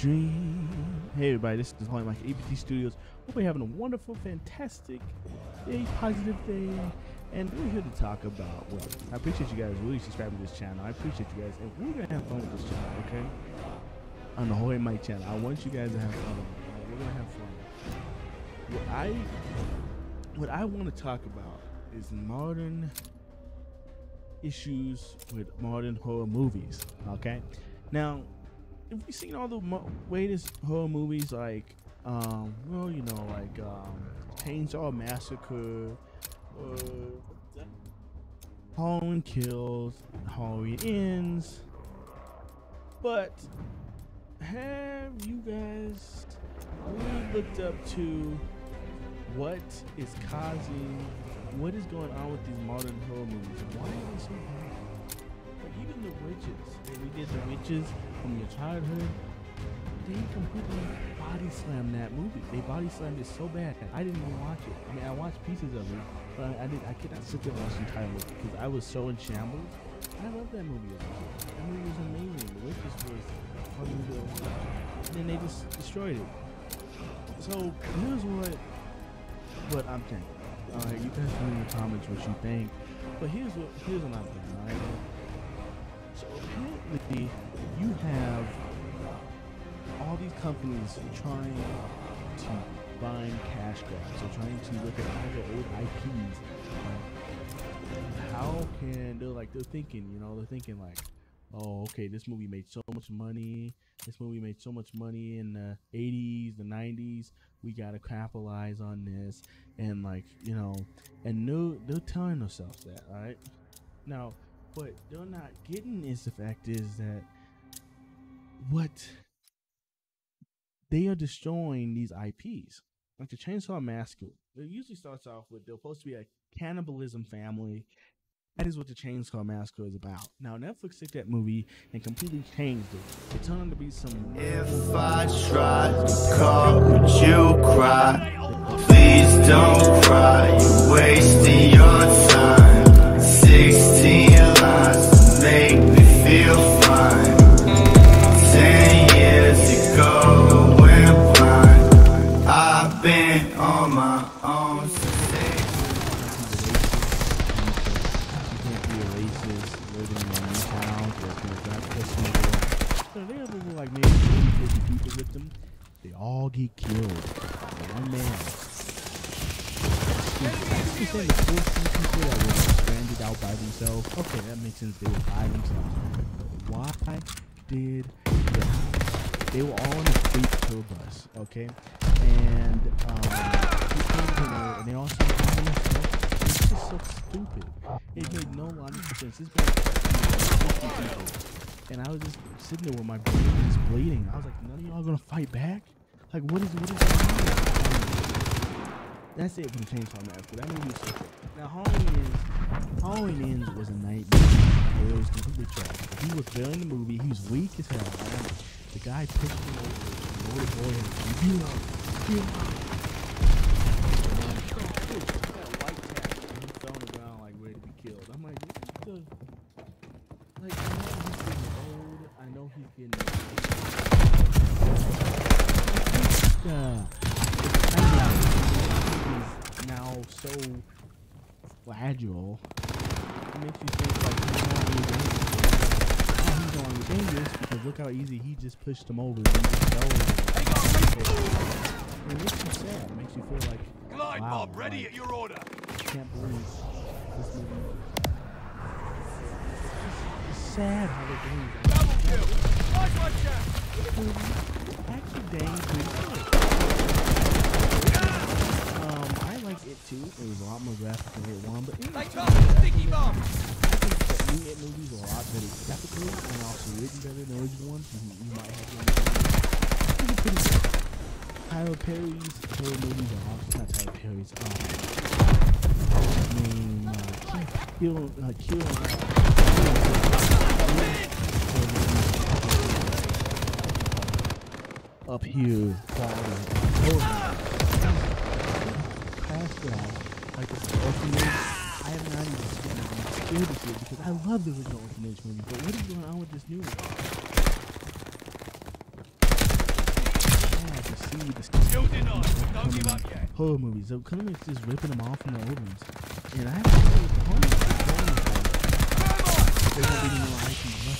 dream. Hey everybody, this is Holy Mike, ABT Studios. Hope you're having a wonderful, fantastic day, positive day. And we're here to talk about, well, I appreciate you guys really subscribing to this channel. I appreciate you guys, and we're going to have fun with this channel, okay? On the Holy Mike channel. I want you guys to have fun. We're going to have fun. What I want to talk about is modern issues with modern horror movies, okay? Now, if you've seen all the latest horror movies, like, well, you know, like, Chainsaw Massacre, Halloween Kills, Halloween Ends, but have you guys really looked up to what is what is going on with these modern horror movies and why are they so bad? Like even the witches, we did the witches from your childhood, they completely body slammed that movie. They body slammed it so bad that I didn't even watch it. I mean, I watched pieces of it, but I could not sit there and watch the entire movie because I was so in shambles. I love that movie. That movie was amazing. The witches was a fun movie to watch, and then they just destroyed it. So here's what I'm thinking. Alright, you guys put in the comments what you think. But here's what I'm thinking, alright? So apparently you have all these companies trying to find cash grabs. So trying to look at all the old IPs. How can they're thinking like, oh, okay, this movie made so much money. This movie made so much money in the 80s, the 90s. We gotta capitalize on this, and like, you know, and they're telling themselves that, all right? Now, what they're not getting is the fact is that what they are destroying these IPs, like the Chainsaw Massacre. It usually starts off with they're supposed to be a cannibalism family. That is what the Chainsaw Massacre is about. Now, Netflix took that movie and completely changed it. It turned out to be some... If I tried to call, would you cry? Please don't cry, you're wasting your time. 16 lines to make me feel fine. 10 years ago, I went blind. I've been on my own. So they have like maybe 50 people with them. They all get killed. One man. You say the 14 people that were stranded out by themselves. Okay, that makes sense. They were by themselves. Why did that happen? They were all on a freight tour bus, okay? And and they all started by themselves. It's just so stupid. It made no logical sense. This guy 50 people. And I was just sitting there with my brain just bleeding. I was like, none of y'all gonna fight back? Like, what is going on? That's it for the Chainsaw Massacre. That movie was so good. Now, Halloween Ends was a nightmare. It was completely trash. He was barely in the movie. He was weak as hell. The guy pushed him over. The little boy and he got white tag. And he fell on the ground like ready to be killed. I'm like, what the... Like, I know he's getting he's now so fragile. It makes you think like he's no longer dangerous because look how easy he just pushed him over. And he just fell over. It makes you sad. It makes you feel like Glide wow, Bob, ready at your order. I can't believe this movie. Sad how they're doing that. Double kill! Nice one, chap! Actually, dang good. I liked it too. It was a lot more graphic than It 1, but They got the sticky bomb! I think that new It movies are a lot better graphically and also written better than the original ones. You might have one. I think it's pretty good. Tyler Perry's horror movies are also not Tyler Perry's. Up here, like the orphanage. I have not even scared this year because I love the original Orphanage movie. But what is going on with this new one? see the Still denied. Don't give up yet. horror movies. So Columbus just ripping them off from the old ones. And I have to say, the horror movies are going for it. There won't be no IP